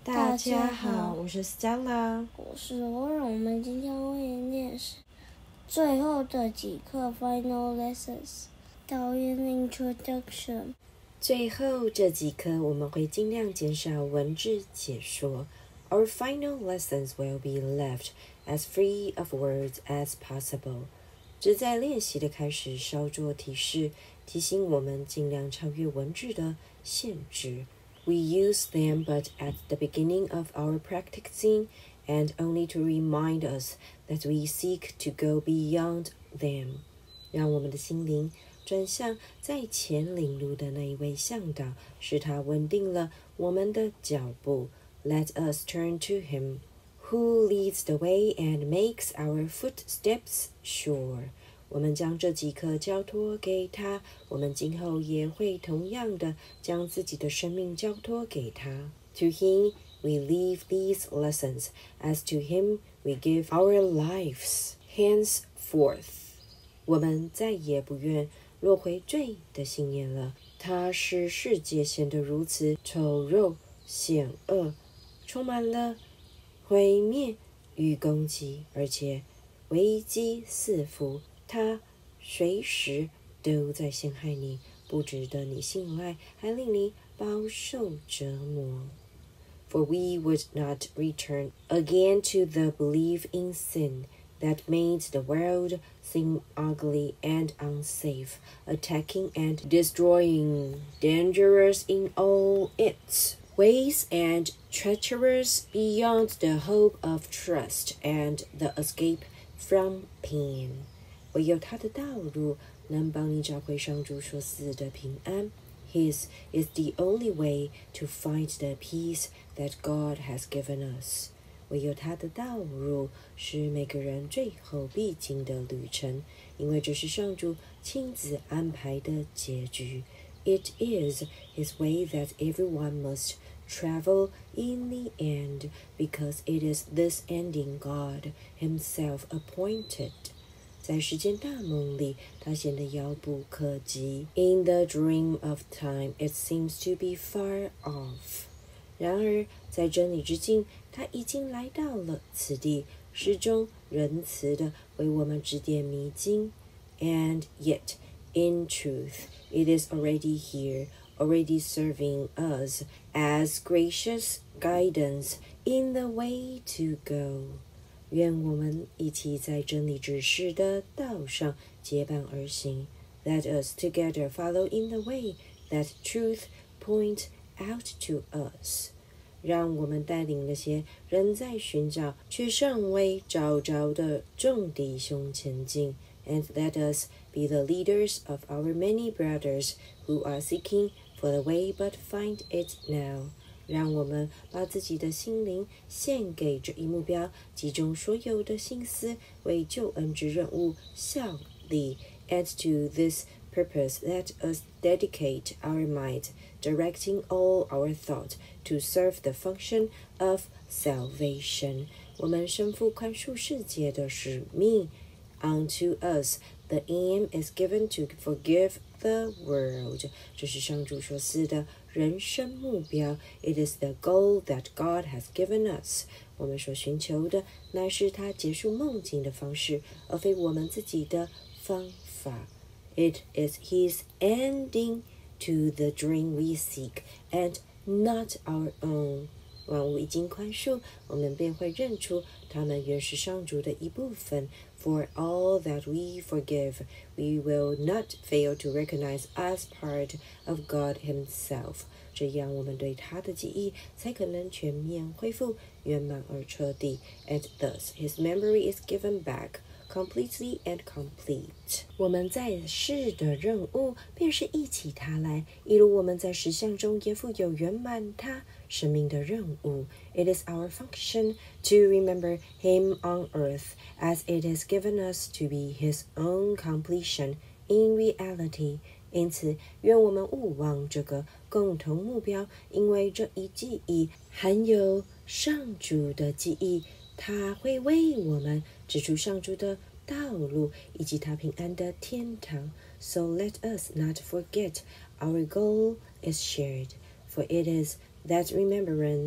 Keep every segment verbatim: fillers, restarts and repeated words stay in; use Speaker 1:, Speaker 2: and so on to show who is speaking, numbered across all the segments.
Speaker 1: 大家好，我是 Stella，
Speaker 2: 我是Lauren。我们今天会念是最后的几课 Final Lessons 导言 Introduction。
Speaker 1: 最后这几课我们会尽量减少文字解说。Our final lessons will be left as free of words as possible。只在练习的开始稍作提示，提醒我们尽量超越文字的限制。We use them but at the beginning of our practicing and only to remind us that we seek to go beyond them。让我们的心灵转向在前领路的那一位向导，使他稳定了我们的脚步。Let us turn to him, who leads the way and makes our footsteps sure。我们将这几课交托给他，我们今后也会同样的将自己的生命交托给他。To him we leave these lessons, as to him we give our lives. Henceforth， 我们再也不愿落回罪的信念了。它使世界显得如此丑陋、险恶，充满了毁灭与攻击，而且危机四伏。它随时都在陷害你，不值得你信赖，还令你饱受折磨。For we would not return again to the belief in sin that made the world seem ugly and unsafe, attacking and destroying, dangerous in all its ways and treacherous beyond the hope of trust and the escape from pain。唯有他的道路能帮你找回上主所赐的平安。His is the only way to find the peace that God has given us。唯有他的道路是每个人最后必经的旅程，因为这是上主亲自安排的结局。It is his way that everyone must travel in the end, because it is this ending God himself appointed。在时间大梦里，它显得遥不可及。In the dream of time, it seems to be far off。然而，在真理之境，它已经来到了此地，始终仁慈地为我们指点迷津。And yet, in truth, it is already here, already serving us as gracious guidance in the way to go。愿我们一起在真理指示的道上结伴而行。Let us together follow in the way that truth point out to us。让我们带领那些仍在寻找却尚未找着的众弟兄前进。And let us be the leaders of our many brothers who are seeking for the way but find it now。让我们把自己的心灵献给这一目标，集中所有的心思为救恩之任务效力。And to this purpose, let us dedicate our might, directing all our thought to serve the function of salvation。我们身负宽恕世界的使命。Unto us, the aim is given to forgive the world。这是上主所赐的人生目标。It is the goal that God has given us。我们所寻求的乃是他结束梦境的方式，而非我们自己的方法。It is his ending to the dream we seek, and not our own。万物已经宽恕，我们便会认出他们原是上主的一部分。For all that we forgive, we will not fail to recognize as part of God himself。这样我们对他的记忆才可能全面恢复、圆满而彻底。And thus his memory is given back completely and complete。我们在世的任务便是忆起他来，一如我们在实相中也负有圆满他生命的任务。It is our function to remember him on earth, as it is given us to be his own completion in reality。因此，愿我们勿忘这个共同目标，因为这一记忆含有上主的记忆，他会为我们指出上主的道路以及他平安的天堂。So let us not forget our goal is shared, for it is that remembrance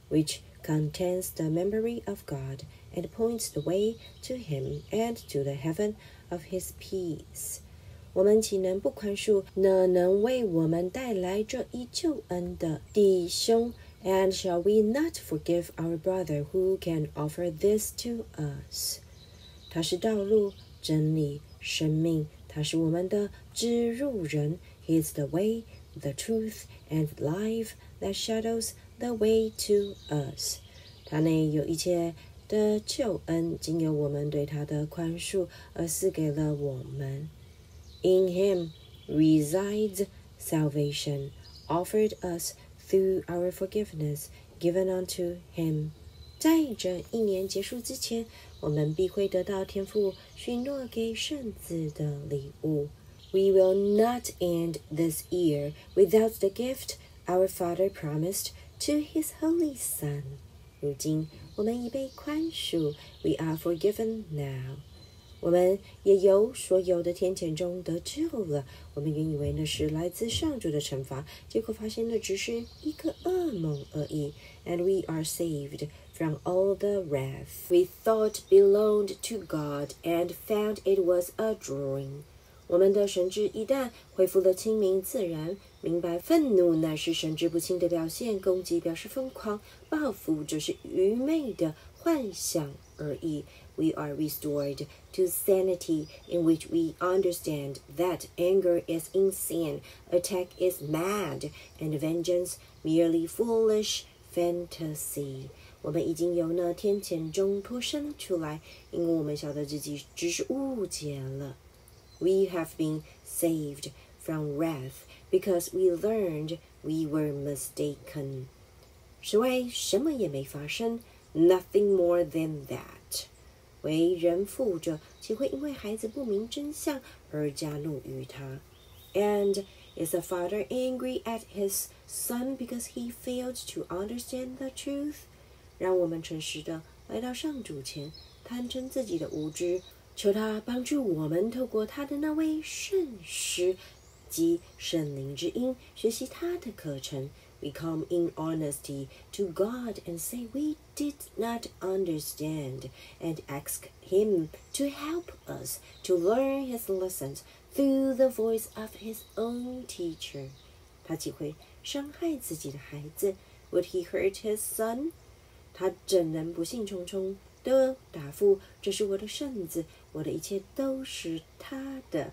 Speaker 1: which contains the memory of God and points the way to Him and to the heaven of His peace. 我们岂能不宽恕那能为我们带来这一救恩的弟兄？ And shall we not forgive our brother who can offer this to us? 他是道路、真理、生命，他是我们的指路人。He is the way, the truth, and life that shadows the way to us. 他内有一切的救恩，经由我们对他的宽恕而赐给了我们。In Him resides salvation, offered us through our forgiveness given unto Him. 在这一年结束之前，我们必会得到天父许诺给圣子的礼物。We will not end this year without the gift our Father promised to His Holy Son. 如今我们已被宽恕 ，We are forgiven now. 我们也由所有的天谴中得救了。我们原以为那是来自上主的惩罚，结果发现那只是一个噩梦而已。And we are saved from all the wrath we thought belonged to God and found it was a drawing. 我们的神智一旦恢复了清明自然，明白愤怒乃是神志不清的表现，攻击表示疯狂，报复只是愚昧的幻想而已。We are restored to sanity in which we understand that anger is insane, attack is mad, and vengeance merely foolish fantasy. 我们已经由那天谴中脱身出来，因为我们晓得自己只是误解了。We have been saved from wrath because we learned we were mistaken. 是为什么也没发生 ，nothing more than that. 为人父者，岂会因为孩子不明真相而加怒于他 ？And is a father angry at his son because he failed to understand the truth? 让我们诚实的来到上主前，坦诚自己的无知，求他帮助我们，透过他的那位圣师及圣灵之音，学习他的课程。We come in honesty to God and say we did not understand, and ask Him to help us to learn His lessons through the voice of His own teacher. 他岂会伤害自己的孩子 ？Would he hurt his son? 他怎能不兴冲冲的答复：“这是我的圣子，我的一切都是他的。”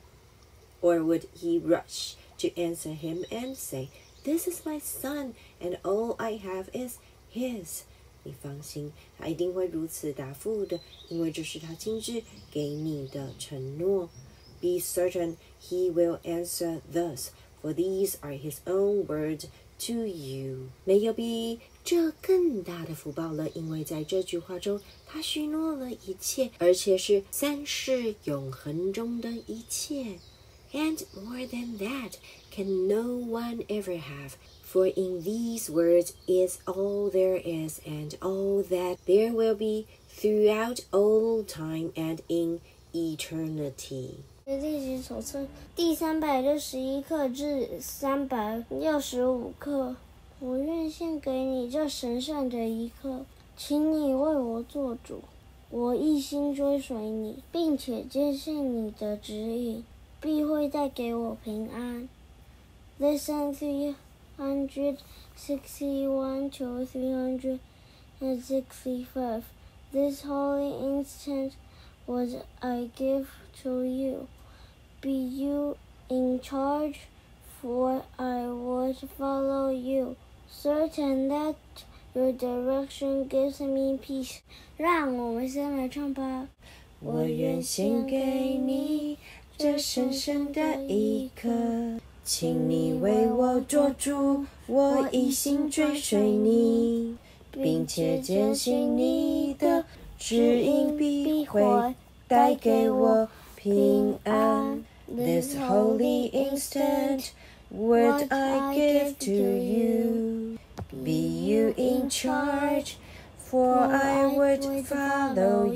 Speaker 1: Or would he rush to answer him and say,This is my son, and all I have is his. 你放心，他一定会如此答复的，因为这是他亲自给你的承诺。Be certain he will answer thus, for these are his own words to you. 没有比这更大的福报了，因为在这句话中，他许诺了一切，而且是三世永恒中的一切。And more than that can no one ever have, for in these words is all there is and all that there will be throughout all time and in eternity.
Speaker 2: 历史手册第三百六十一课至三百六十五课，我愿献给你这神圣的一刻，请你为我做主，我一心追随你，并且坚信你的指引必会带给我平安。Lesson three hundred sixty-one to three hundred sixty-five. This holy instant what I give to you. Be you in charge, for I would follow you, certain that your direction gives me peace. 让我们先来唱吧。
Speaker 1: 我愿献给你这神圣的一刻，请你为我做主，我一心追随你，并且坚信你的指引必会带给我平安。This holy instant, what I give to you, be you in charge, for I would follow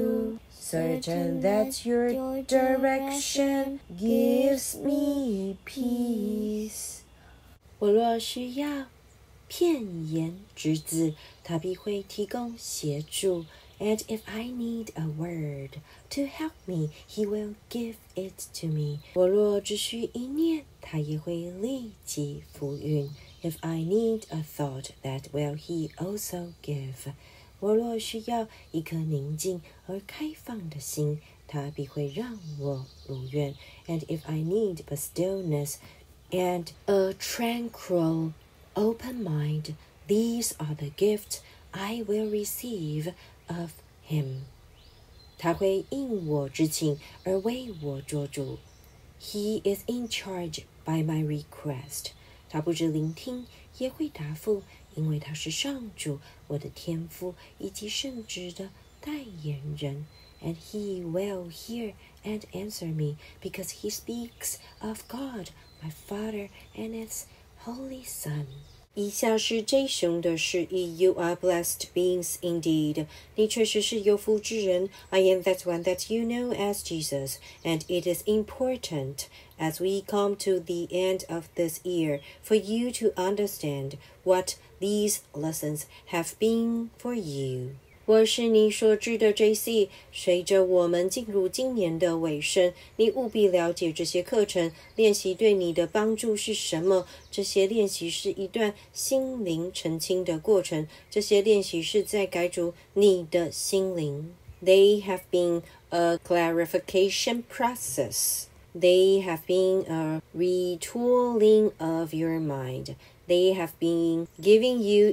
Speaker 1: you.Certain that your direction gives me peace. 我若需要片言之字，他必会提供协助。And if I need a word to help me, he will give it to me. 我若只需一念，他也会立即付运。If I need a thought, that will he also give. 我若需要一颗宁静而开放的心，他必会让我如愿。And if I need but stillness and a tranquil, open mind, these are the gifts I will receive of him. 他会应我之请而为我做主。He is in charge by my request. 他不止聆听，也会答复，因为他是上主，我的天父以及圣旨的代言人。And he will hear and answer me, because he speaks of God, my Father, and his Holy Son. 以下是 J 兄的释义 You are blessed beings indeed. 你确实是有福之人。I am that one that you know as Jesus. And it is important, as we come to the end of this year, for you to understand what these lessons have been for you. 我是你所知的 J C， 随着我们进入今年的尾声，你务必了解这些课程练习对你的帮助是什么。这些练习是一段心灵澄清的过程，这些练习是在改主你的心灵。They have been a clarification process. They have been a retooling of your mind. They have been giving you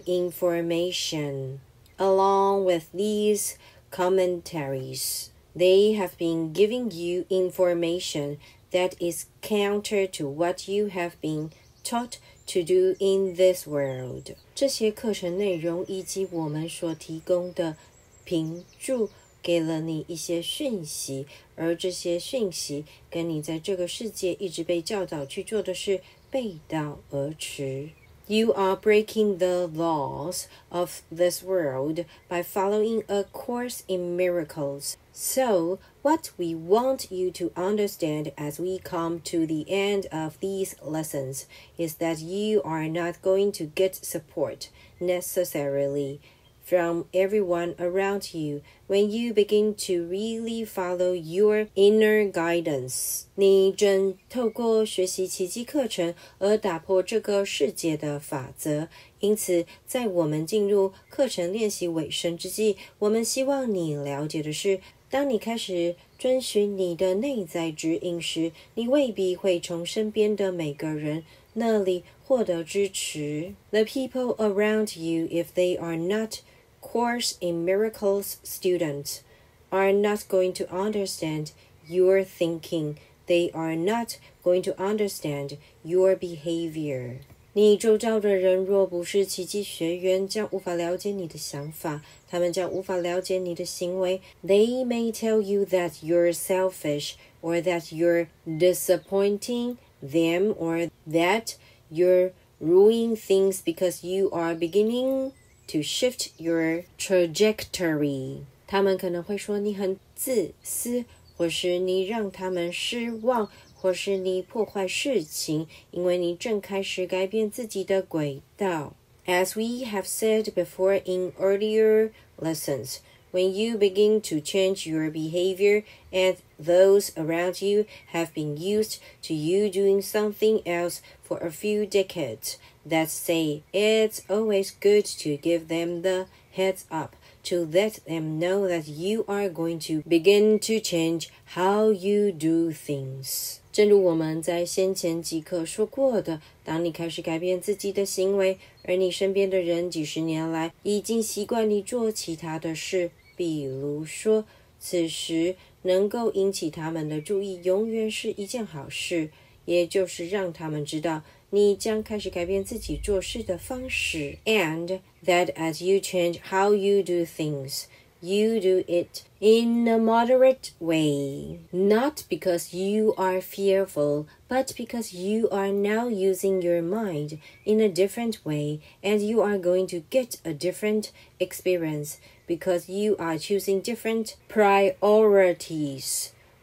Speaker 1: information.Along with these commentaries, they have been giving you information that is counter to what you have been taught to do in this world. 这些课程内容以及我们所提供的评注给了你一些讯息，而这些讯息跟你在这个世界一直被教导去做的事背道而驰。You are breaking the laws of this world by following a course in miracles. So, what we want you to understand as we come to the end of these lessons is that you are not going to get support necessarily from everyone around you when you begin to really follow your inner guidance. 你正透过学习奇迹课程而打破这个世界的法则。因此，在我们进入课程练习尾声之际，我们希望你了解的是，当你开始遵循你的内在指引时，你未必会从身边的每个人那里获得支持。The people around you, if they are not Course in Miracles students, are not going to understand your thinking. They are not going to understand your behavior. 你周遭的人若不是奇迹学员，将无法了解你的想法，他们将无法了解你的行为。They may tell you that you're selfish, or that you're disappointing them, or that you're ruining things because you are beginning to shift your trajectory. 他们可能会说你很自私，或是你让他们失望，或是你破坏事情，因为你正开始改变自己的轨道。As we have said before in earlier lessons, when you begin to change your behavior and those around you have been used to you doing something else for a few decades, that say it's always good to give them the heads up, to let them know that you are going to begin to change how you do things. 正如我们在先前几课说过的，当你开始改变自己的行为，而你身边的人几十年来已经习惯你做其他的事，比如说，此时能够引起他们的注意永远是一件好事，也就是让他们知道你将开始改变自己做事的方式 and that as you change how you do things, you do it in a moderate way, not because you are fearful, but because you are now using your mind in a different way, and you are going to get a different experience because you are choosing different priorities.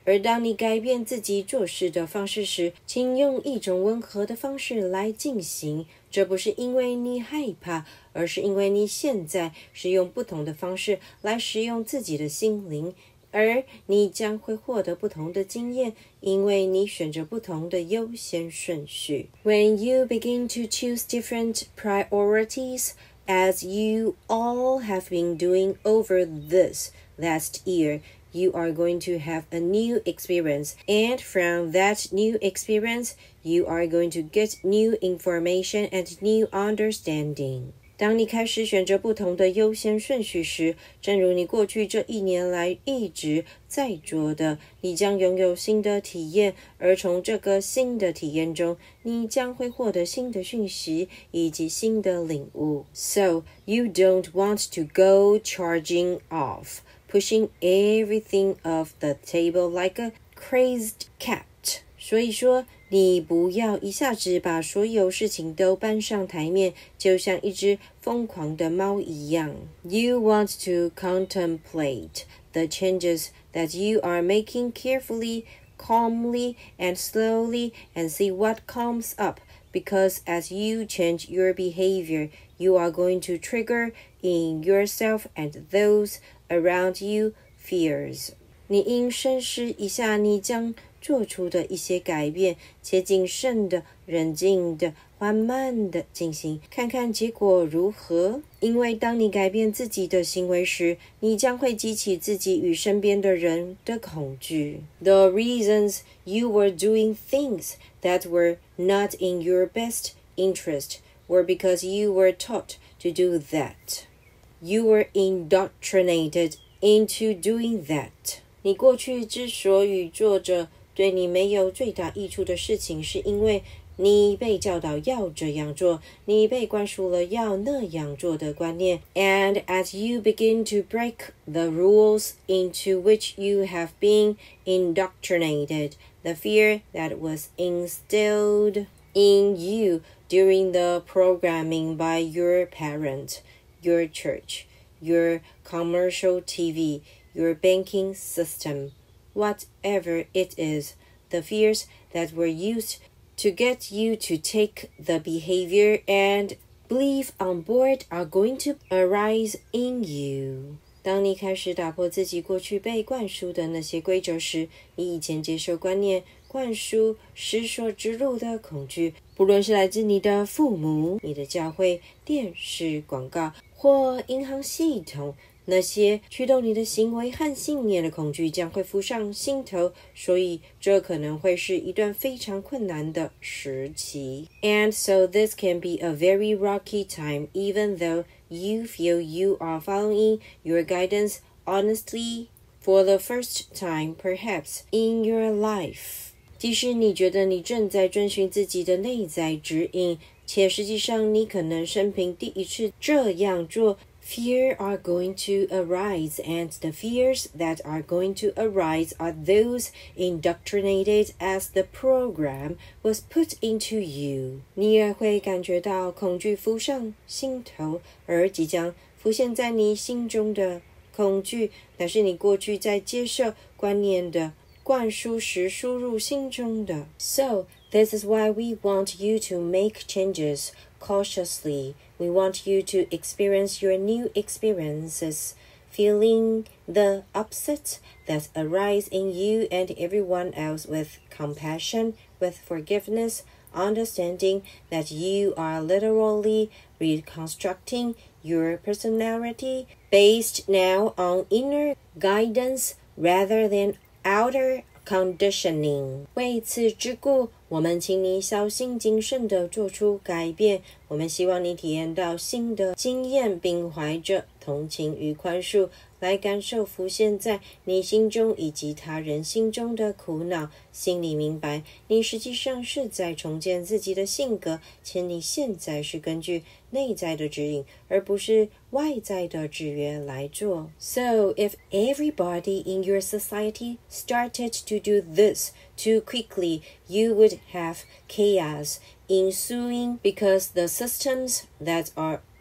Speaker 1: 而当你改变自己做事的方式时，请用一种温和的方式来进行。这不是因为你害怕，而是因为你现在是用不同的方式来使用自己的心灵，而你将会获得不同的经验，因为你选择不同的优先顺序。When you begin to choose different priorities, as you all have been doing over this last year, you are going to have a new experience, and from that new experience, you are going to get new information and new understanding. 当你开始选择不同的优先顺序时，正如你过去这一年来一直在做的，你将拥有新的体验，而从这个新的体验中，你将会获得新的讯息以及新的领悟。So, you don't want to go charging off, pushing everything off the table like a crazed cat. 所以说，你不要一下子把所有事情都搬上台面，就像一只疯狂的猫一样。You want to contemplate the changes that you are making carefully, calmly, and slowly, and see what comes up, because as you change your behavior, you are going to trigger in yourself and those around you fears. 你应深思一下你将做出的一些改变，且谨慎的、冷静的、缓慢的进行，看看结果如何。因为当你改变自己的行为时，你将会激起自己与身边的人的恐惧。The reasons you were doing things that were not in your best interest were because you were taught to do that. You were indoctrinated into doing that. 你过去之所以做着对你没有最大益处的事情，是因为你被教导要这样做，你被灌输了要那样做的观念。And as you begin to break the rules into which you have been indoctrinated, the fear that was instilled in you during the programming by your parent, your church, your commercial T V, your banking system, whatever it is, the fears that were used to get you to take the behavior and believe on board are going to arise in you. 当你开始打破自己过去被灌输的那些规则时，你以前接受观念、灌输、实所植入的恐惧，不论是来自你的父母、你的教会、电视广告或银行系统，那些驱动你的行为和信念的恐惧将会浮上心头，所以这可能会是一段非常困难的时期。And so this can be a very rocky time, even though you feel you are following your guidance honestly for the first time, perhaps, in your life. 即使你觉得你正在遵循自己的内在指引，且实际上你可能生平第一次这样做，Fear are going to arise, and the fears that are going to arise are those indoctrinated as the program was put into you. 你也会感觉到恐惧浮上心头，而即将浮现在你心中的恐惧，那是你过去在接受观念的灌输时输入心中的。So, this is why we want you to make changes cautiously. We want you to experience your new experiences, feeling the upset that arise in you and everyone else with compassion, with forgiveness, understanding that you are literally reconstructing your personality based now on inner guidance rather than outer conditioning. 为此之故，我们请你小心谨慎地做出改变。我们希望你体验到新的经验，并怀着同情与宽恕来感受浮现在你心中以及他人心中的苦恼。心里明白，你实际上是在重建自己的性格，且你现在是根据内在的指引，而不是外在的制约来做。So, if everybody in your society started to do this too quickly, you would have chaos ensuing because the systems that are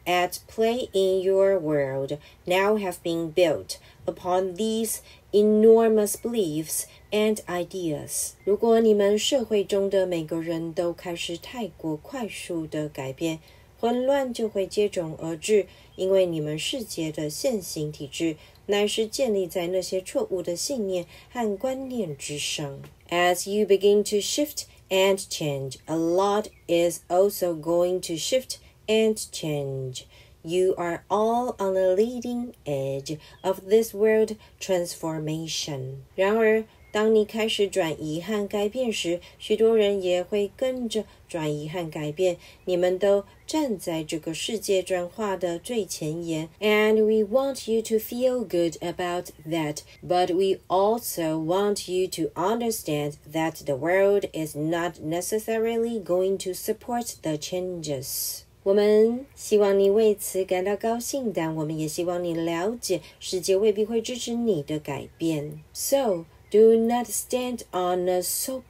Speaker 1: at play in your world now have been built upon these enormous beliefs and ideas. 如果你们社会中的每个人都开始太过快速的改变，混乱就会接踵而至，因为你们世界的现行体制乃是建立在那些错误的信念和观念之上。As you begin to shift and change, a lot is also going to shift and change. You are all on the leading edge of this world transformation. 然而，当你开始转移和改变时，许多人也会跟着转移和改变。你们都站在这个世界转化的最前沿 ，and we want you to feel good about that. But we also want you to understand that the world is not necessarily going to support the changes.我们希望你为此感到高兴，但我们也希望你了解，世界未必会支持你的改变。So, do not stand on a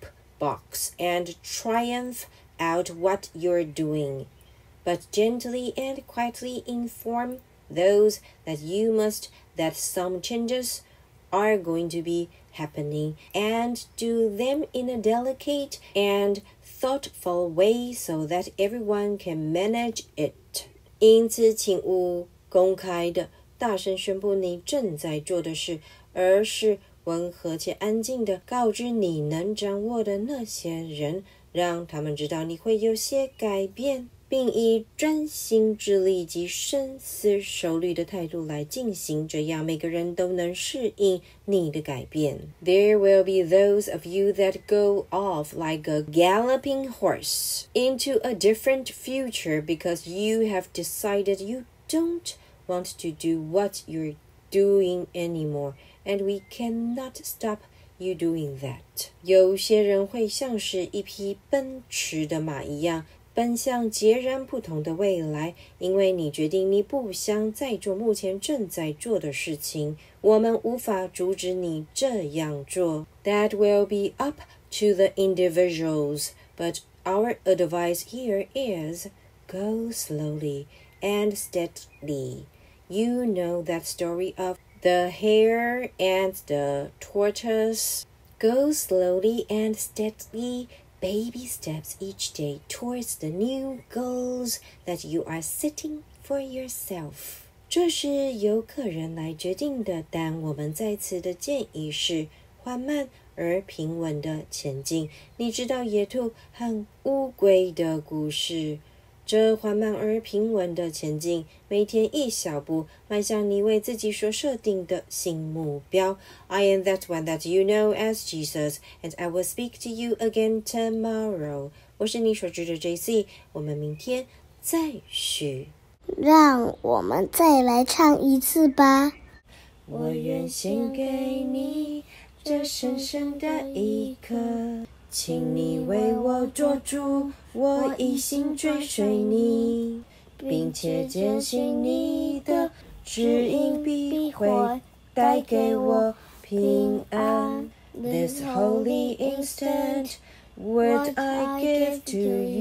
Speaker 1: soapbox and triumph out what you're doing, but gently and quietly inform those that you must that some changes are going to be happening, and do them in a delicate and thoughtful way so that everyone can manage it. 因此，请勿公开的大声宣布你正在做的事，而是温和且安静地告知你能掌握的那些人，让他们知道你会有些改变，并以专心致力及深思熟虑的态度来进行，这样每个人都能适应你的改变。There will be those of you that go off like a galloping horse into a different future because you have decided you don't want to do what you're doing anymore, and we cannot stop you doing that. 有些人会像是一匹奔驰的马一样奔向截然不同的未来，因为你决定你不想再做目前正在做的事情，我们无法阻止你这样做。That will be up to the individuals, but our advice here is go slowly and steadily. You know that story of the hare and the tortoise. Go slowly and steadily.Baby steps each day towards the new goals that you are setting for yourself. 这是由个人来决定的，但我们在此的建议是缓慢而平稳的前进。你知道野兔和乌龟的故事，这缓慢而平稳的前进，每天一小步，迈向你为自己所设定的新目标。I am that one that you know as Jesus, and I will speak to you again tomorrow. 我是你所知的 J C， 我们明天再续。
Speaker 2: 让我们再来唱一次吧。
Speaker 1: 我愿献给你这深深的一刻，请你为我做主，我一心追随你，并且坚信你的指引必会带给我平安。This holy instant would I give to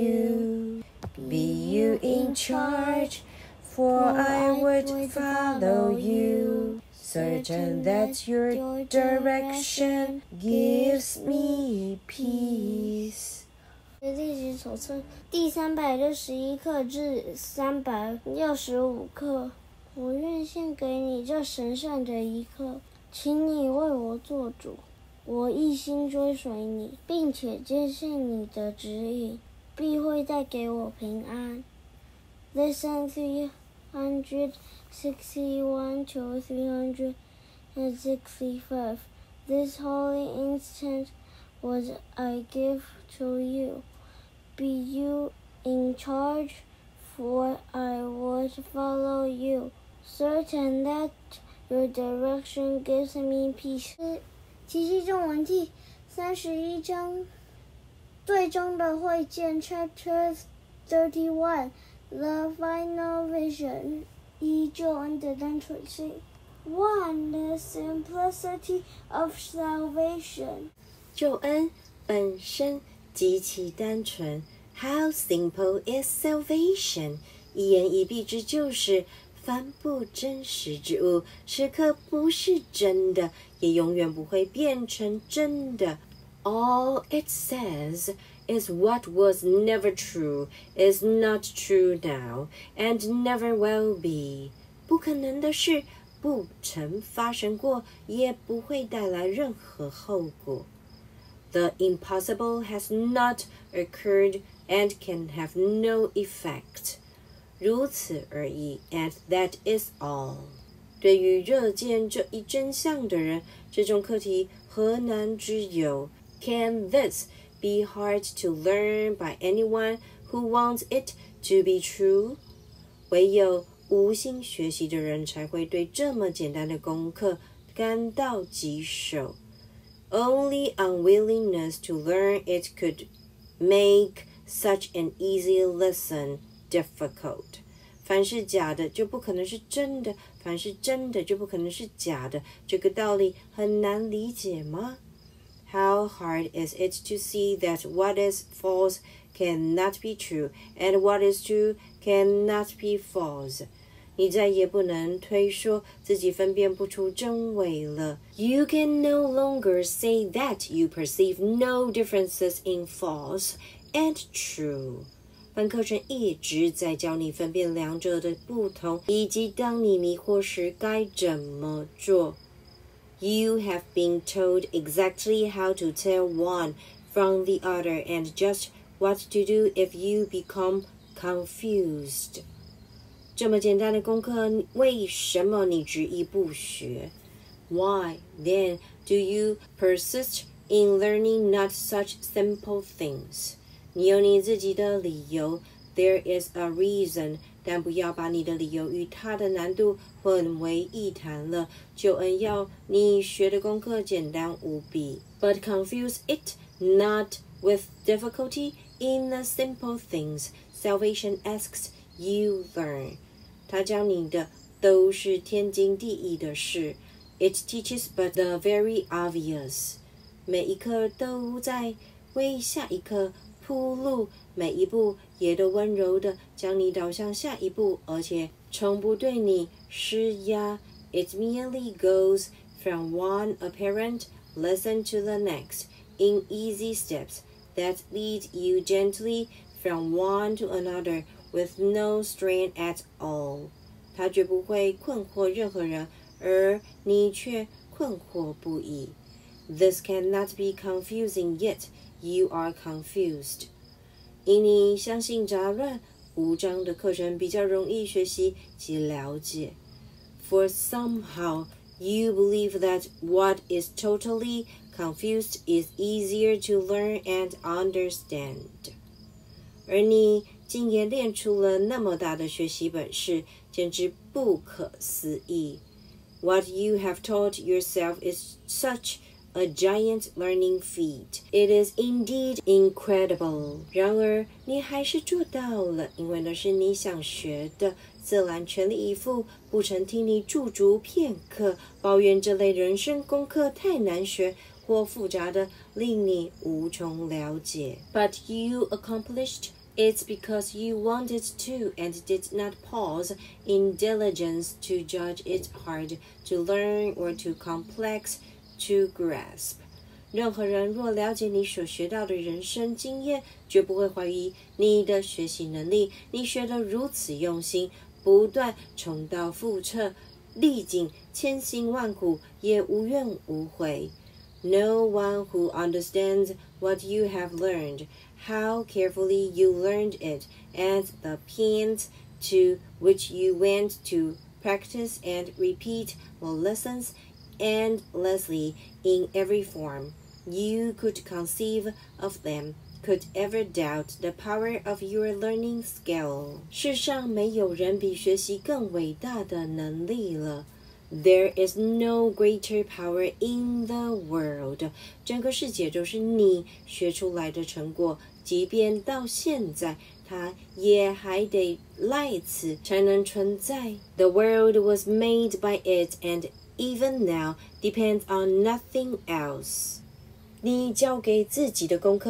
Speaker 1: you, be you in charge, for I would follow you, certain that your direction gives me peace.
Speaker 2: 练习手册第三百六十一课至三百六十五课。我愿献给你这神圣的一刻，请你为我做主。我一心追随你，并且坚信你的指引必会带给我平安。Lesson three hundred sixty-one to three hundred sixty-five. This holy instant would I give to you. Be you in charge, for I would follow you, certain that your direction gives me peace. 奇迹中文第三十一章最终的会见 Chapter thirty-one The Final Vision 依旧恩的单纯性 One The Simplicity of Salvation
Speaker 1: 救恩本身极其单纯。How simple is salvation? 一言以蔽之就是凡不真实之物，时刻不是真的，也永远不会变成真的。All it says is what was never true, is not true now, and never will be. 不可能的事，不曾发生过，也不会带来任何后果。The impossible has not occurred and can have no effect. 如此而已 and that is all. 对于热见这一真相的人，这种课题何难之有？ Can this be hard to learn by anyone who wants it to be true? 唯有无心学习的人才会对这么简单的功课感到棘手。Only unwillingness to learn it could make such an easy lesson difficult. 凡是假的就不可能是真的，凡是真的就不可能是假的，这个道理很难理解吗？ How hard is it to see that what is false cannot be true, and what is true cannot be false? 你再也不能推说自己分辨不出真伪了。You can no longer say that you perceive no differences in false and true. 本课程一直在教你分辨两者的不同，以及当你迷惑时该怎么做。You have been told exactly how to tell one from the other and just what to do if you become confused. 这么简单的功课，为什么你执意不学？ Why, then, do you persist in learning not such simple things? 你有你自己的理由 There is a reason, 但不要把你的理由与它的难度混为一谈了。救恩要你学的功课简单无比 But confuse it not with difficulty in the simple things salvation asks you learn. 他教你的都是天经地义的事 It teaches but the very obvious. 每一课都在为下一课铺路，每一步也都温柔地将你导向下一步，而且从不对你施压。It merely goes from one apparent lesson to the next in easy steps that lead you gently from one to another with no strain at all. 它绝不会困惑任何人，而你却困惑不已。This cannot be confusing yet. You are confused. 因你相信杂乱无章的课程比较容易学习及了解。For somehow you believe that what is totally confused is easier to learn and understand. 而你竟也练出了那么大的学习本事，简直不可思议。What you have taught yourself is such a giant learning feat. It is indeed incredible. 然而你还是做到了，因为那是你想学的，自然全力以赴，不曾听你驻足片刻，抱怨这类人生功课太难学或复杂的，令你无从了解。But you accomplished it because you wanted to and did not pause in diligence to judge it hard to learn or too complex to grasp. 任何人若了解你所学到的人生经验，绝不会怀疑你的学习能力。你学得如此用心，不断重蹈覆辙，历尽千辛万苦，也无怨无悔。No one who understands what you have learned, how carefully you learned it, and the pains to which you went to practice and repeat the lessons endlessly in every form you could conceive of them, could ever doubt the power of your learning skill. 世上没有人比学习更伟大的能力了。There is no greater power in the world. 整个世界都是你学出来的成果，即便到现在，它也还得赖此才能存在。The world was made by it and even now depends on nothing else. 你交给自己的功课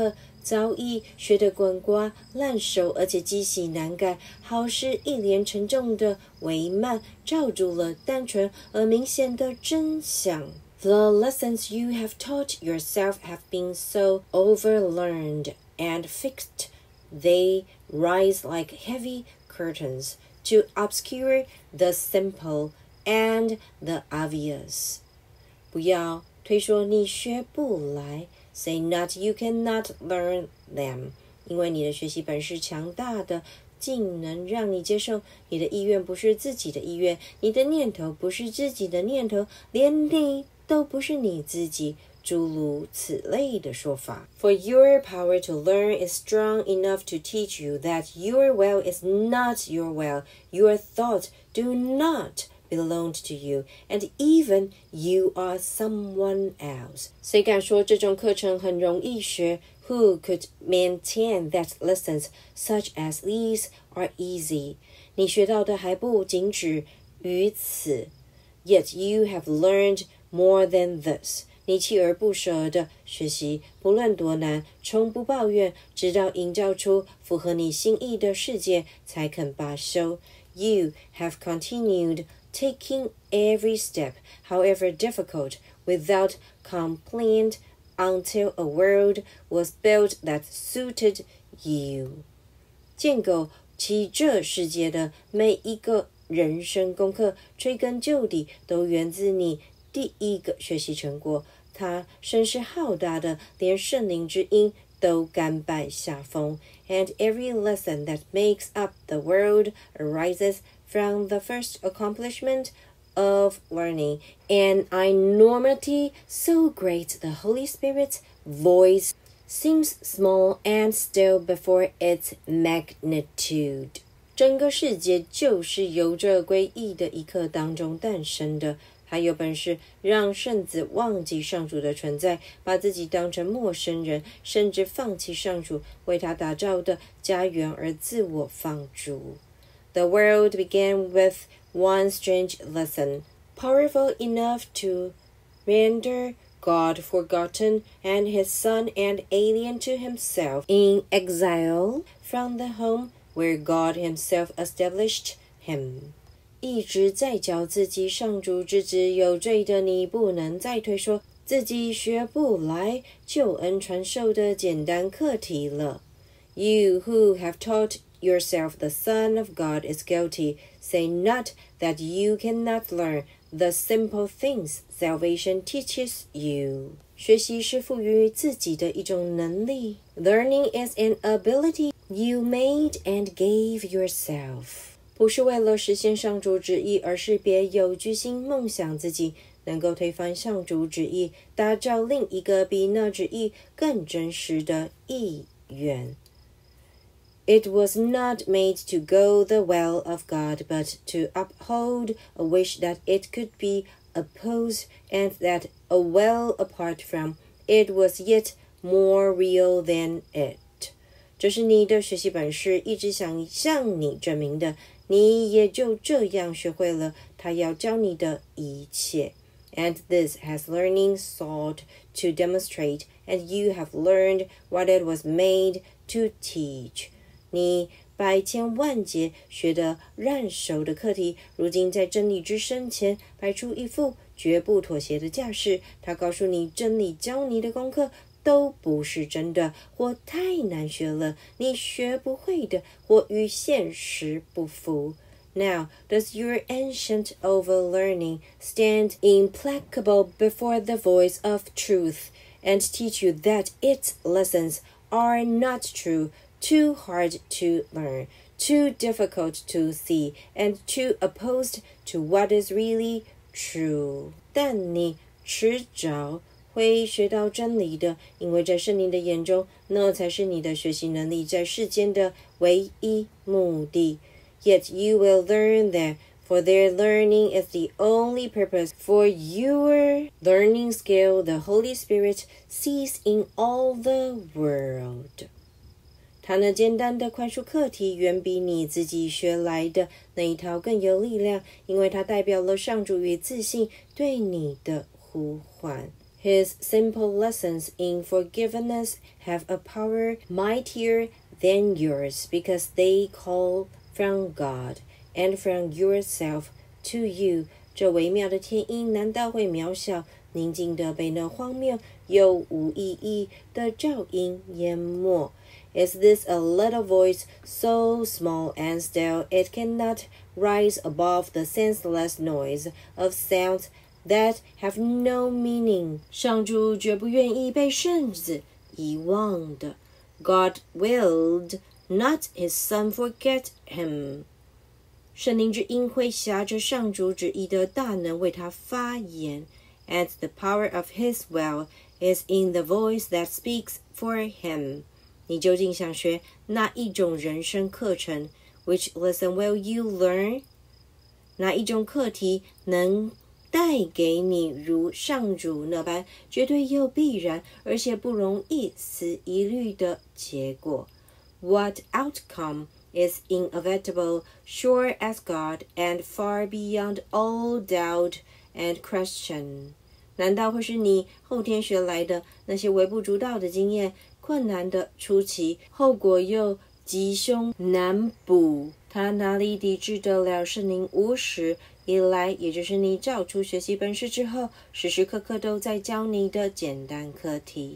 Speaker 1: 早已学得滚瓜烂熟，而且积习难改，好似一帘沉重的帷幔，罩住了单纯而明显的真相。The lessons you have taught yourself have been so overlearned and fixed, they rise like heavy curtains to obscure the simple and the obvious. 不要推说你学不来 Say not you cannot learn them. 因为你的学习本事强大的，竟能让你接受你的意愿不是自己的意愿，你的念头不是自己的念头，连你都不是你自己，诸如此类的说法。For your power to learn is strong enough to teach you that your will is not your will, your thoughts do not belonged to you, and even you are someone else. 谁敢说这种课程很容易学？ Who could maintain that lessons such as these are easy? 你学到的还不仅止于此。Yet you have learned more than this. 你锲而不舍的学习，不论多难，从不抱怨，直到营造出符合你心意的世界，才肯罢休。You have continued taking every step, however difficult, without complaint until a world was built that suited you. 建构起这世界的每一个人生功课，追根究底，都源自你第一个学习成果。它声势浩大的，连圣灵之音都甘拜下风。And every lesson that makes up the world arises from the first accomplishment of learning, an enormity so great the Holy Spirit's voice seems small and still before its magnitude. 整个世界就是由这诡异的一刻当中诞生的。他有本事让圣子忘记上主的存在，把自己当成陌生人，甚至放弃上主为他打造的家园而自我放逐。The world began with one strange lesson, powerful enough to render God forgotten and his son and alien to himself, in exile from the home where God himself established him. 一直在教自己上主之子有罪的你，不能再推说自己学不来救恩传授的简单课题了。You who have taught yourself the Son of God is guilty, say not that you cannot learn the simple things salvation teaches you. 学习是赋予自己的一种能力。Learning is an ability you made and gave yourself. 不是为了实现上主旨意，而是别有居心梦想自己能够推翻上主旨意，打造另一个比那旨意更真实的意愿。It was not made to go the will of God, but to uphold a wish that it could be opposed, and that a will apart from it was yet more real than it. 这是你的学习本事，一直想向你证明的，你也就这样学会了他要教你的一切。And this has learning sought to demonstrate, and you have learned what it was made to teach. 你百千万劫学得烂熟的课题，如今在真理之身前摆出一副绝不妥协的架势。他告诉你，真理教你的功课都不是真的，或太难学了，你学不会的，或与现实不符。Now, does your ancient overlearning stand implacable before the voice of truth, and teach you that its lessons are not true, too hard to learn, too difficult to see, and too opposed to what is really true? 但你迟早会学到真理的，因为在圣灵的眼中，那才是你的学习能力在世间的唯一目的。Yet you will learn that, for their learning is the only purpose. For your learning skill, the Holy Spirit sees in all the world. 他那简单的宽恕课题远比你自己学来的那一套更有力量，因为它代表了上主与自信对你的呼唤。 His simple lessons in forgiveness have a power mightier than yours because they call from God and from yourself to you. 这微妙的天音难道会渺小，宁静地被那荒谬又无意义的噪音淹没？ Is this a little voice so small and still it cannot rise above the senseless noise of sounds that have no meaning? 上主绝不愿意被圣子遗忘的。God willed not his son forget him. 圣灵之音会挟着上主旨意的大能为他发言。And the power of his will is in the voice that speaks for him. 你究竟想学哪一种人生课程 ？Which lesson will you learn? 哪一种课题能带给你如上主那般绝对又必然，而且不容一丝一虑的结果 ？What outcome is inevitable, sure as God, and far beyond all doubt and question? 难道会是你后天学来的那些微不足道的经验，困难的出奇，后果又吉凶难补？他哪里抵制得了圣灵无始以来，也就是你照出学习本事之后，时时刻刻都在教你的简单课题？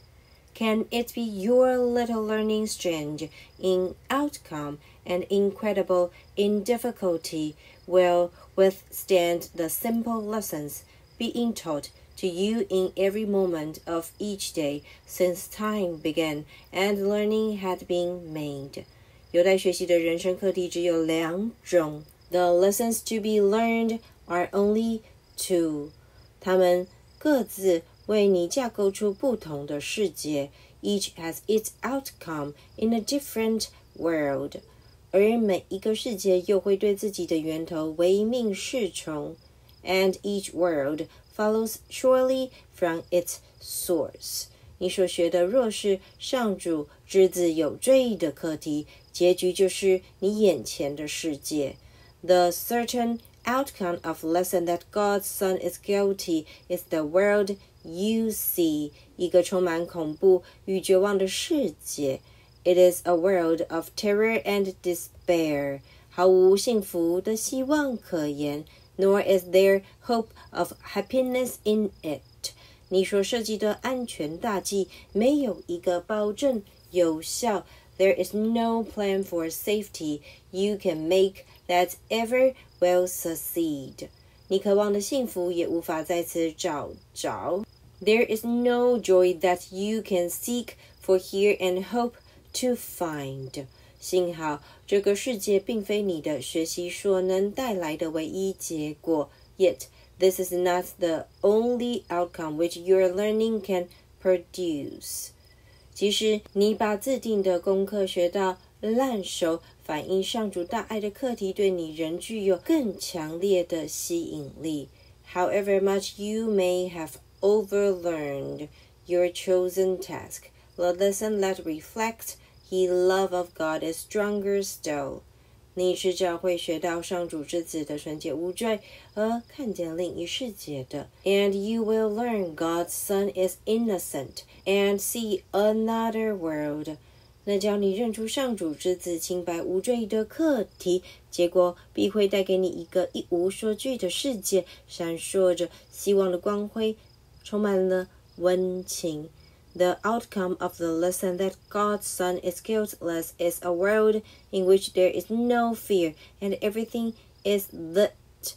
Speaker 1: Can it be your little learning strange in outcome and incredible in difficulty will withstand the simple lessons being taught to you in every moment of each day since time began and learning had been made? 有待学习的人生课题只有两种。The lessons to be learned are only two. 它们各自为你架构出不同的世界。Each has its outcome in a different world. 而每一个世界又会对自己的源头唯命是从。And each world follows surely from its source. 你所学的若是上主只字有罪的课题，结局就是你眼前的世界。The certain outcome of lesson that God's Son is guilty is the world you see. 一个充满恐怖与绝望的世界。It is a world of terror and despair. 毫无幸福的希望可言。Nor is there hope of happiness in it. 你所设计的安全大计没有一个保证有效。There is no plan for safety you can make that ever will succeed. 你渴望的幸福也无法在此找着。There is no joy that you can seek for here and hope to find. 幸好这个世界并非你的学习所能带来的唯一结果。Yet, this is not the only outcome which your learning can produce. 即使你把自定的功课学到烂熟，反映上主大爱的课题对你仍具有更强烈的吸引力。However much you may have overlearned your chosen task, the lesson that reflects His love of God is stronger still. 你迟早会学到上主之子的纯洁无罪，而看见另一世界的。And you will learn God's Son is innocent and see another world. 那叫你认出上主之子清白无罪的课题，结果必会带给你一个一无所惧的世界，闪烁着希望的光辉，充满了温情。The outcome of the lesson that God's Son is guiltless is a world in which there is no fear and everything is lit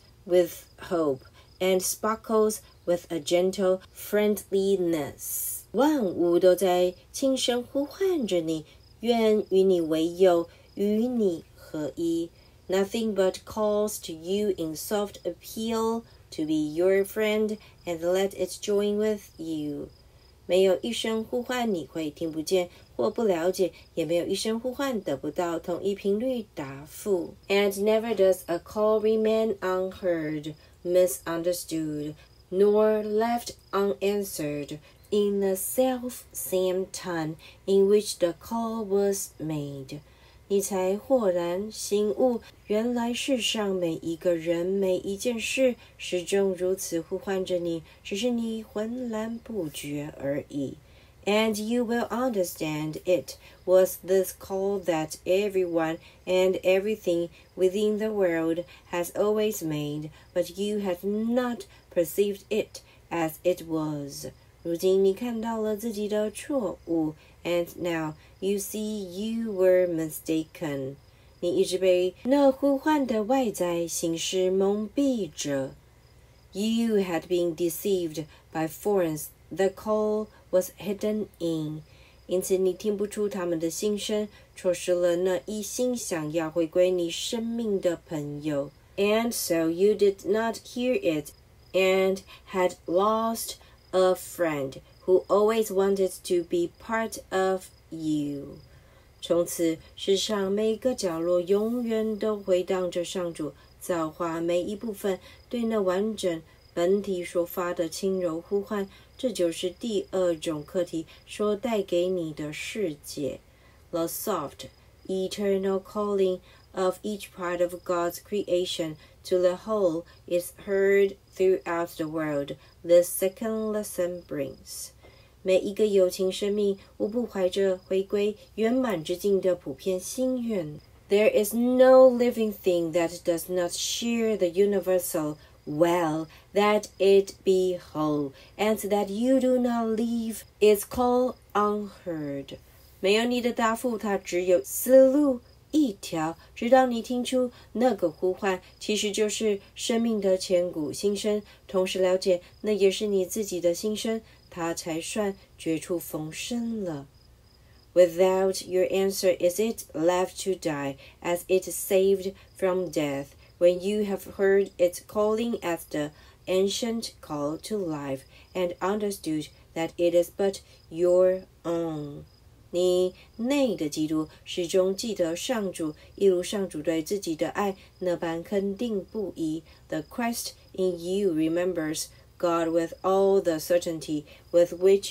Speaker 1: with hope and sparkles with a gentle friendliness. 万物都在轻声呼唤着你，愿与你为友，与你合一。Nothing but calls to you in soft appeal to be your friend and let it join with you. 没有一声呼唤你会听不见或不了解，也没有一声呼唤得不到同一频率答复。And never does a call remain unheard, misunderstood, nor left unanswered in the self-same tongue in which the call was made. 你才豁然醒悟，原来世上每一个人、每一件事始终如此呼唤着你，只是你浑然不觉而已。And you will understand it was this call that everyone and everything within the world has always made, but you had not perceived it as it was. 如今你看到了自己的错误 and now you see you were mistaken. 你一直被那呼唤的外在形式蒙蔽着。You had been deceived by forms the call was hidden in. 因此你听不出他们的心声，错失了那一心想要回归你生命的朋友。And so you did not hear it and had lost a friend who always wanted to be part of you. 从此世上每个角落永远都回荡着上主造化每一部分对那完整本体所发的轻柔呼唤。这就是第二种课题所带给你的世界。The soft, eternal calling of each part of God's creation to the whole is heard throughout the world, this second lesson brings. 每一个有情生命无不怀着回归圆满之境的普遍心愿。There is no living thing that does not share the universal well, that it be whole, and that you do not leave its call unheard. 没有你的答复，它只有思路一条，直到你听出那个呼唤其实就是生命的千古心声，同时了解那也是你自己的心声，它才算绝处逢生了。Without your answer is it left to die, as it saved from death.When you have heard its calling as the ancient call to life, and understood that it is but your own. 你内的基督始终记得上主，一如上主对自己的爱那般肯定不移。The Christ in you remembers God with all the certainty with which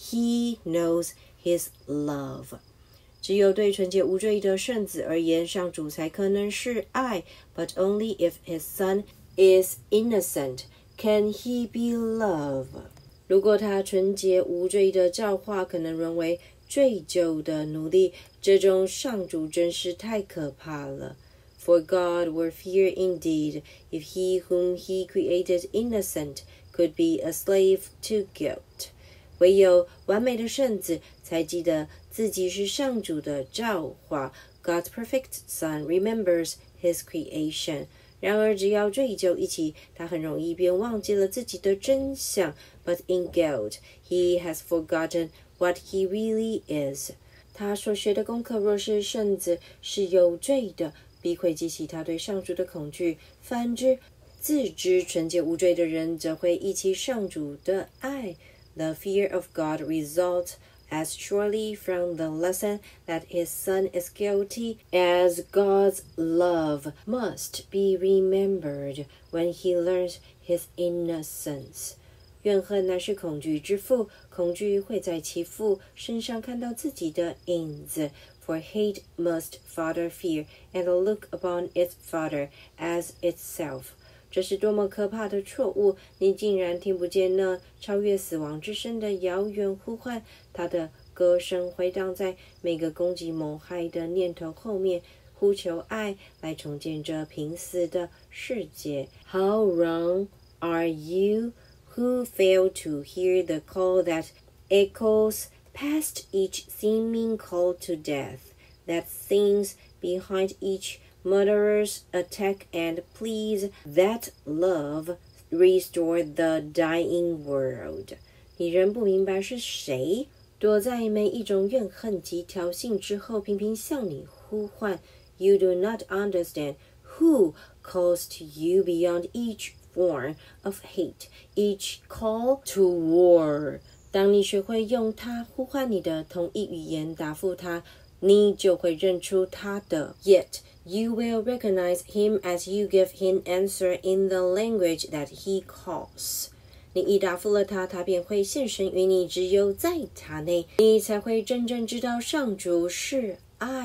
Speaker 1: he knows his love.只有对纯洁无罪的圣子而言，上主才可能是爱 but only if his son is innocent can he be love. 如果他纯洁无罪的教化可能沦为罪疚的奴隶，这种上主真是太可怕了。For God were fear indeed if he whom he created innocent could be a slave to guilt. 唯有完美的圣子才记得自己是上主的召化。God's perfect Son remembers his creation. 然而只要追究一起，他很容易便忘记了自己的真相。But in guilt, he has forgotten what he really is. 他所学的功课若是圣子是有罪的，必会激起他对上主的恐惧。反之，自知纯洁无罪的人则会忆起上主的爱。The fear of God results as surely from the lesson that his son is guilty as God's love must be remembered when he learns his innocence. 怨恨乃是恐惧之父，恐惧会在其父身上看到自己的影子。For hate must father fear, and look upon its father as itself.这是多么可怕的错误！你竟然听不见那超越死亡之声的遥远呼唤，他的歌声回荡在每个攻击谋害的念头后面，呼求爱来重建这濒死的世界。How wrong are you who fail to hear the call that echoes past each seeming call to death, that sings behind each murderers attack and please that love restore the dying world. 你仍不明白是谁躲在每一种怨恨及挑衅之后频频向你呼唤。You do not understand who calls to you beyond each form of hate, each call to war. 当你学会用它呼唤你的同一语言答复它，你就会认出它的。Yet you will recognize him as you give him answer in the language that he calls. 你一答复了他，他便会现身于你，只有在他内，你才会真正知道上主是爱，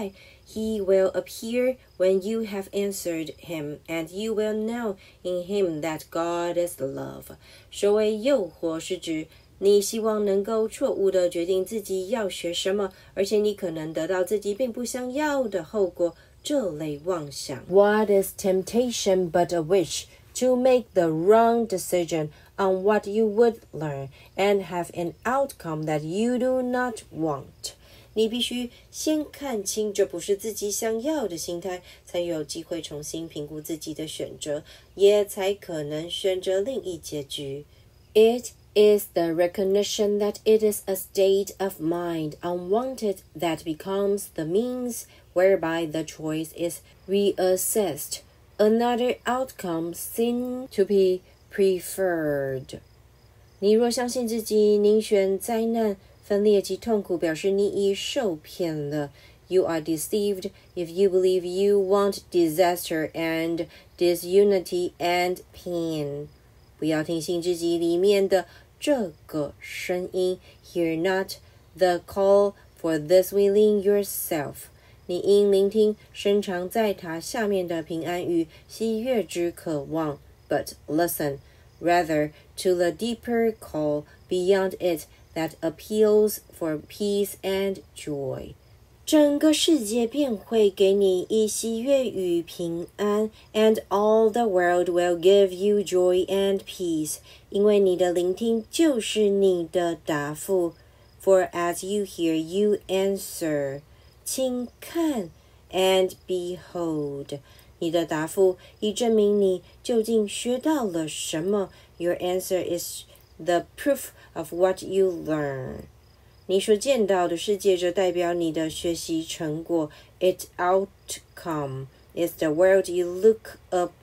Speaker 1: He will appear when you have answered him, and you will know in him that God is love. 所谓诱惑是指你希望能够错误地决定自己要学什么，而且你可能得到自己并不想要的后果，这类妄想。What is temptation but a wish to make the wrong decision on what you would learn and have an outcome that you do not want? 你必须先看清这不是自己想要的心态，才有机会重新评估自己的选择，也才可能选择另一结局。It is the recognition that it is a state of mind unwanted that becomes the means whereby the choice is reassessed. Another outcome seems to be preferred. 你若相信自己宁选灾难、分裂及痛苦，表示你已受骗了。You are deceived if you believe you want disaster and disunity and pain. 不要听信自己里面的这个声音 Hear not the call for this within yourself. 你应聆听深藏在它下面的平安与喜悦之渴望 But listen, rather, to the deeper call beyond it that appeals for peace and joy. 整个世界便会给你以喜悦与平安 and all the world will give you joy and peace. 因为你的聆听就是你的答复 For as you hear, you answer. 请看 and behold. 你的答复以证明你究竟学到了什么 Your answer is the proof of what you learn. 你所见到的世界就代表你的学习成果 Its outcome is the world you look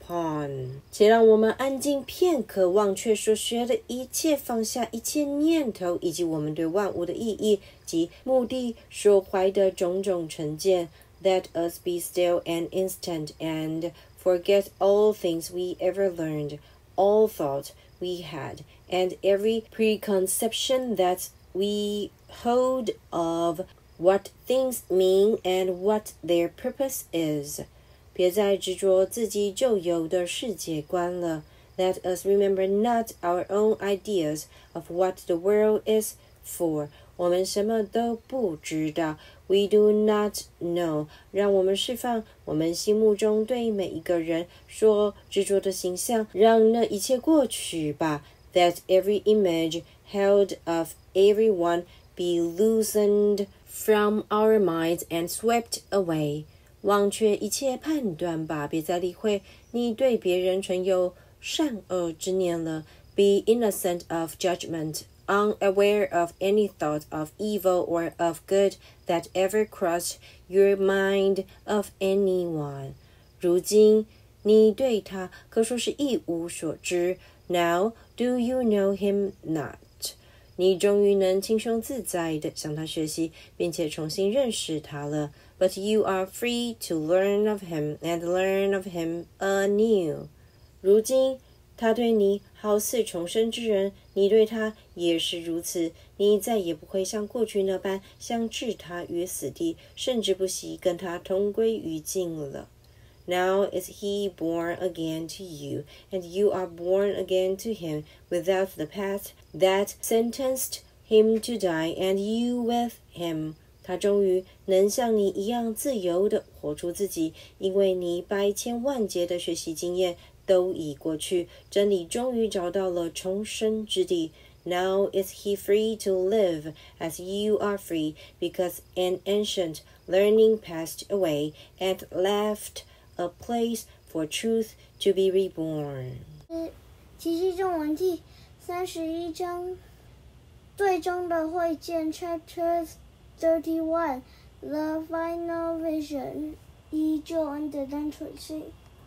Speaker 1: upon. 且让我们安静片刻，忘却所学的一切，放下一切念头，以及我们对万物的意义及目的所怀的种种成见。Let us be still an instant and forget all things we ever learned, all thought we had, and every preconception that we hold of what things mean and what their purpose is. 别再执着自己就有的世界观了。Let us remember not our own ideas of what the world is for. 我们什么都不知道。We do not know. 让我们释放我们心目中对每一个人所执着的形象，让那一切过去吧。That every image held of everyone be loosened from our minds and swept away. 忘却一切判断吧，别再理会你对别人存有善恶之念了。Be innocent of judgment, unaware of any thought of evil or of good that ever crossed your mind of anyone. 如今你对他可说是一无所知。Now do you know him not? 你终于能轻松自在地向他学习，并且重新认识他了。But you are free to learn of him and learn of him anew. 如今他对你好似重生之人，你对他也是如此。你再也不会像过去那般想置他于死地，甚至不惜跟他同归于尽了。Now is he born again to you, and you are born again to him, without the past that sentenced him to die, and you with him. 他终于能像你一样自由地活出自己，因为你百千万劫的学习经验都已过去，真理终于找到了重生之地。Now is he free to live as you are free, because an ancient learning passed away and left a place for truth to be reborn.
Speaker 2: 奇迹中文第三十一章最终的会见 Chapter thirty-one The Final Vision 依旧恩的单纯性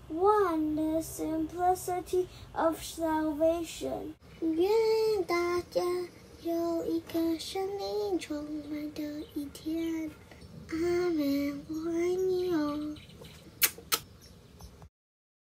Speaker 2: One, the simplicity of salvation 愿大家有一颗生命充满的意